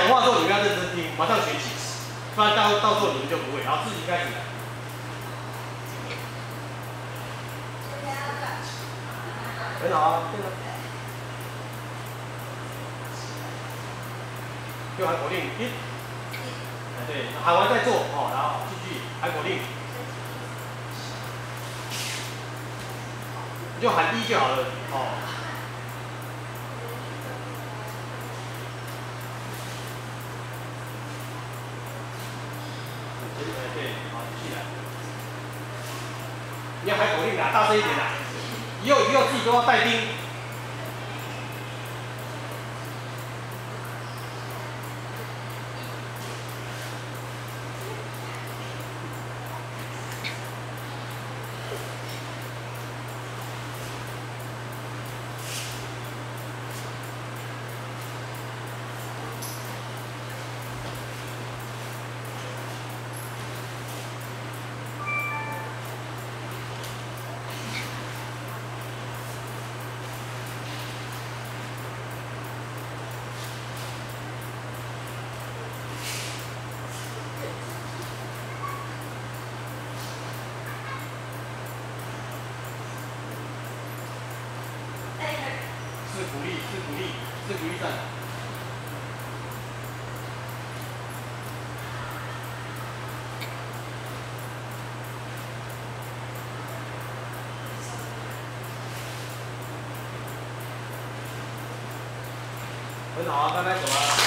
讲话的时候你们要认真听，马上学起，不然到时候你们就不会。然后自己开始来。很好啊，对啊。就喊口令，一，对，喊完再做哦，然后继续喊口令，你就喊一就好了哦。对，好，继续来。你要喊口令啦，大声一点啦。以后自己都要带兵。是鼓励，是鼓励，是鼓励站。很好啊，拜拜，走啊。